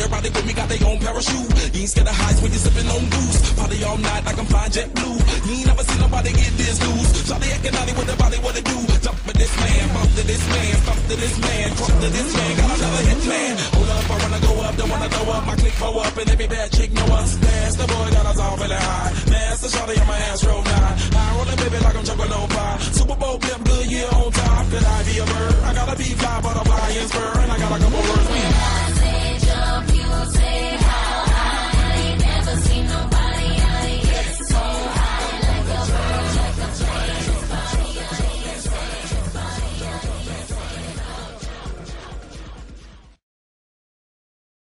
everybody with me got their own parachute. You ain't scared of heights when you sipping on goose. Party all night like I'm flying jet blue. You ain't never seen nobody get this loose. Shawty acting naughty with the body, what it do? Jump with this man, bump to this man, stomp to this man, crump to this man. Got another hit man. Hold up, I wanna go up, don't wanna throw up. My click blow up and every bad chick know us. Dance, the boy got us all really high. Master shawty on my ass roll nine. I roll a baby like I'm chocolate on pie. Super Bowl blimp, good year on top. Could I be a bird? I gotta be fly, butterfly and spur. And I got a couple words.